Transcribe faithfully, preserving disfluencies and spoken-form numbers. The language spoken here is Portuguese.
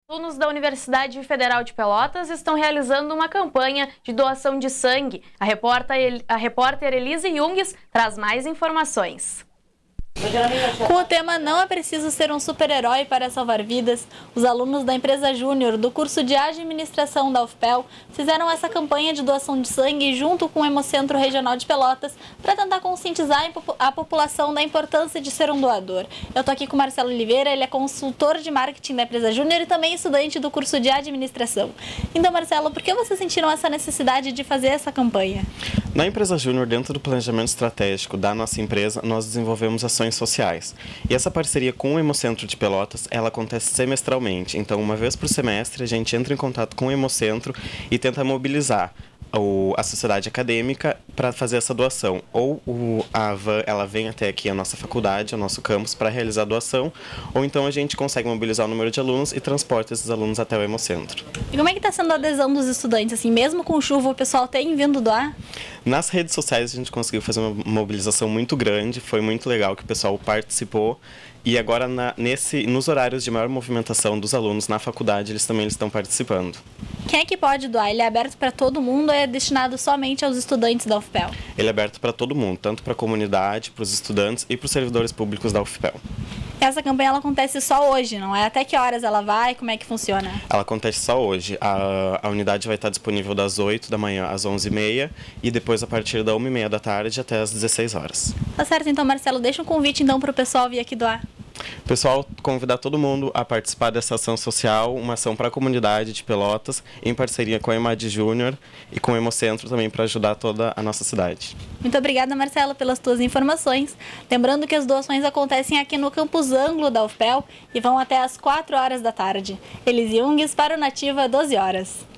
Alunos da Universidade Federal de Pelotas estão realizando uma campanha de doação de sangue. A repórter, a repórter Elise Jungs traz mais informações. Com o tema Não é preciso ser um super-herói para salvar vidas, os alunos da empresa Júnior do curso de administração da U F P E L fizeram essa campanha de doação de sangue junto com o Hemocentro Regional de Pelotas para tentar conscientizar a população da importância de ser um doador. Eu estou aqui com o Marcelo Oliveira, ele é consultor de marketing da empresa Júnior e também estudante do curso de administração. Então, Marcelo, por que vocês sentiram essa necessidade de fazer essa campanha? Na empresa Júnior, dentro do planejamento estratégico da nossa empresa, nós desenvolvemos ações sociais. E essa parceria com o Hemocentro de Pelotas, ela acontece semestralmente. Então, uma vez por semestre, a gente entra em contato com o Hemocentro e tenta mobilizar a sociedade acadêmica para fazer essa doação. Ou o, a van ela vem até aqui a nossa faculdade, ao nosso campus, para realizar a doação, ou então a gente consegue mobilizar o número de alunos e transporta esses alunos até o Hemocentro. E como é que está sendo a adesão dos estudantes? Assim, mesmo com chuva, o pessoal tem vindo doar? Nas redes sociais a gente conseguiu fazer uma mobilização muito grande, foi muito legal que o pessoal participou. E agora, na, nesse, nos horários de maior movimentação dos alunos na faculdade, eles também estão participando. Quem é que pode doar? Ele é aberto para todo mundo ou é destinado somente aos estudantes da U F P E L? Ele é aberto para todo mundo, tanto para a comunidade, para os estudantes e para os servidores públicos da U F P E L. Essa campanha ela acontece só hoje, não é? Até que horas ela vai? Como é que funciona? Ela acontece só hoje. A, a unidade vai estar disponível das oito da manhã às onze e meia e depois a partir da uma e meia da tarde até às dezesseis horas. Tá certo, então, Marcelo, deixa um convite então para o pessoal vir aqui doar. Pessoal, convidar todo mundo a participar dessa ação social, uma ação para a comunidade de Pelotas, em parceria com a EMAD Júnior e com o Hemocentro também para ajudar toda a nossa cidade. Muito obrigada, Marcelo, pelas tuas informações. Lembrando que as doações acontecem aqui no Campus Ângulo da U F P E L e vão até às quatro horas da tarde. Elise Jungs para o Nativa, doze horas.